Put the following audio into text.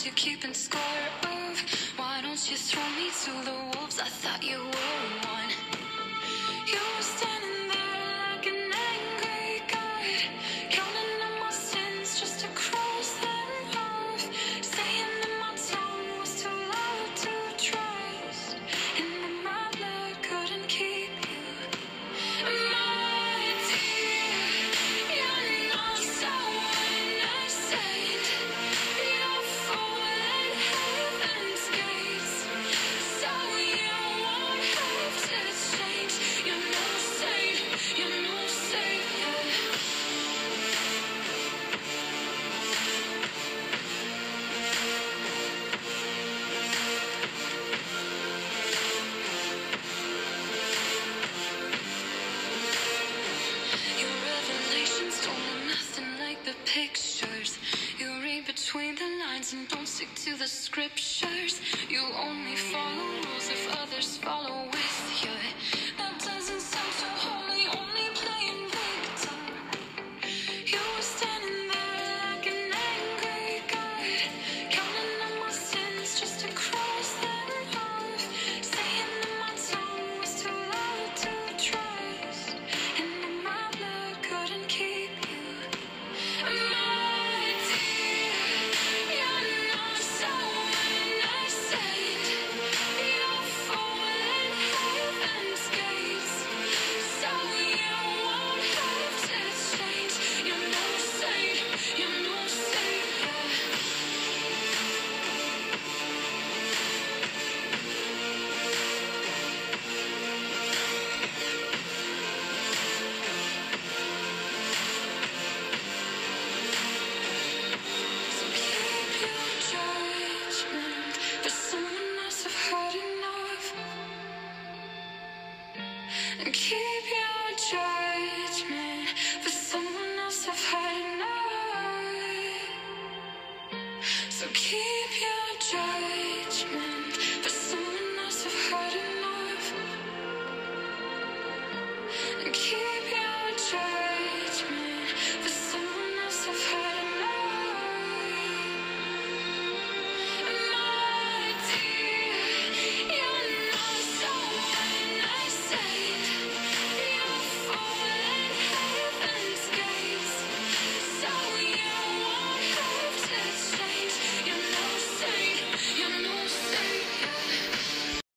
you're keeping score of. Why don't you throw me to the wolves? I thought you were one. You were standing there like an angry god, counting on my sins just to cross them off, saying that my tongue was too loud to trust, and that my blood couldn't keep you. My dear, you're not so innocent. You're falling heaven's gates, so you won't have to change. You're no saint, you're no savior. Your revelations don't look nothing like the pictures. You read between the lines and don't stick to the scriptures. You only follow rules if others follow with you.